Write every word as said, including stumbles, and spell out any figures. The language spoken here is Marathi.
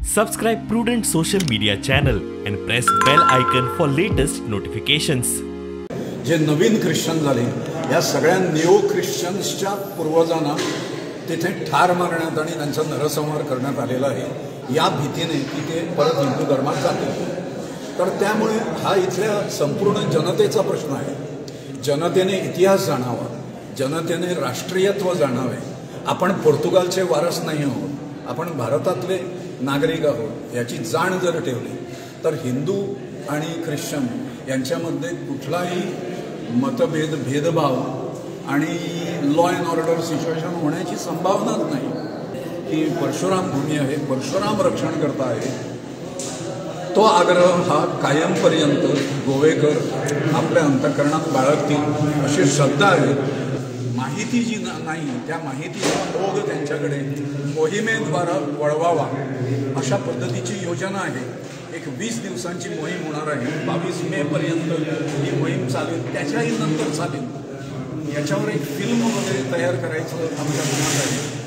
Subscribe Prudent social media channel and press bell icon for latest notifications. जे नवीन ख्रिश्चन झाले या सगळ्या निओ ख्रिश्चन्सच्या पूर्वजांना तिथे ठार मारण्यात आणि त्यांचा नरसंहार करण्यात आलेला आहे या भीतीने की ते परत हिंदू धर्मात जातील। तर त्यामुळे हा इथल्या संपूर्ण जनतेचा प्रश्न आहे। जनतेने इतिहास जाणावा, जनतेने राष्ट्रीयत्व जाणावे। आपण पोर्तुगालचे वारस नाही आहोत, आपण भारतातले नागरिक आहोत याची जाण जर ठेवली तर हिंदू आणि ख्रिश्चन यांच्यामध्ये कुठलाही मतभेद भेदभाव आणि लॉ अँड ऑर्डर सिच्युएशन होण्याची संभावनाच नाही। की परशुराम भूमी आहे, परशुराम रक्षण करता आहे, तो आग्रह हा कायमपर्यंत गोवेकर आपल्या अंतःकरणात बाळगतील अशी श्रद्धा आहे। माहिती जी नाही त्या माहितीचा ओघ त्यांच्याकडे मोहिमेद्वारा वळवावा अशा पद्धतीची योजना आहे। एक वीस दिवसांची मोहीम होणार आहे, बावीस मे पर्यंत ही मोहीम चालेल, त्याच्याही नंतर चालेल। याच्यावर एक फिल्म वगैरे तयार करायचं आमच्या मनात आहे।